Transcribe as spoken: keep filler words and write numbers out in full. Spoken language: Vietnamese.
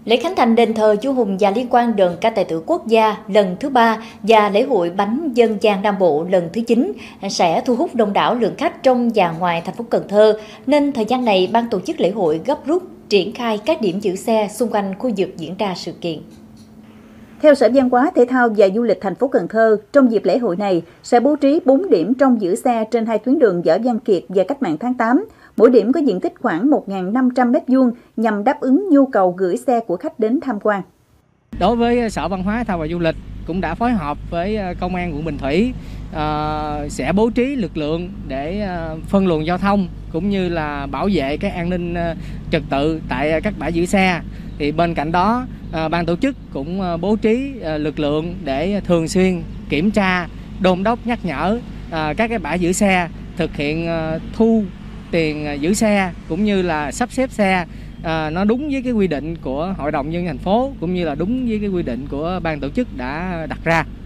Lễ khánh thành đền thờ vua Hùng và liên quan đờn ca tài tử quốc gia lần thứ ba và lễ hội bánh dân gian Nam Bộ lần thứ chín sẽ thu hút đông đảo lượng khách trong và ngoài thành phố Cần Thơ, nên thời gian này ban tổ chức lễ hội gấp rút triển khai các điểm giữ xe xung quanh khu vực diễn ra sự kiện. Theo Sở Văn hóa, Thể thao và Du lịch thành phố Cần Thơ, trong dịp lễ hội này sẽ bố trí bốn điểm trong giữ xe trên hai tuyến đường Võ Văn Kiệt và Cách mạng tháng tám. Mỗi điểm có diện tích khoảng một nghìn năm trăm mét vuông nhằm đáp ứng nhu cầu gửi xe của khách đến tham quan. Đối với Sở Văn hóa, Thể thao và Du lịch cũng đã phối hợp với Công an quận Bình Thủy uh, sẽ bố trí lực lượng để uh, phân luồng giao thông cũng như là bảo vệ cái an ninh uh, trật tự tại các bãi giữ xe. Thì bên cạnh đó, uh, ban tổ chức cũng uh, bố trí uh, lực lượng để thường xuyên kiểm tra, đôn đốc nhắc nhở uh, các cái bãi giữ xe thực hiện uh, thu tiền giữ xe cũng như là sắp xếp xe à, nó đúng với cái quy định của Hội đồng nhân dân thành phố cũng như là đúng với cái quy định của ban tổ chức đã đặt ra.